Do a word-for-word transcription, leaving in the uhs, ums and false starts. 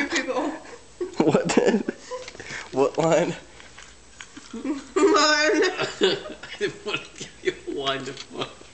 people. What then? What line? Line. I didn't want to give you a line to fuck.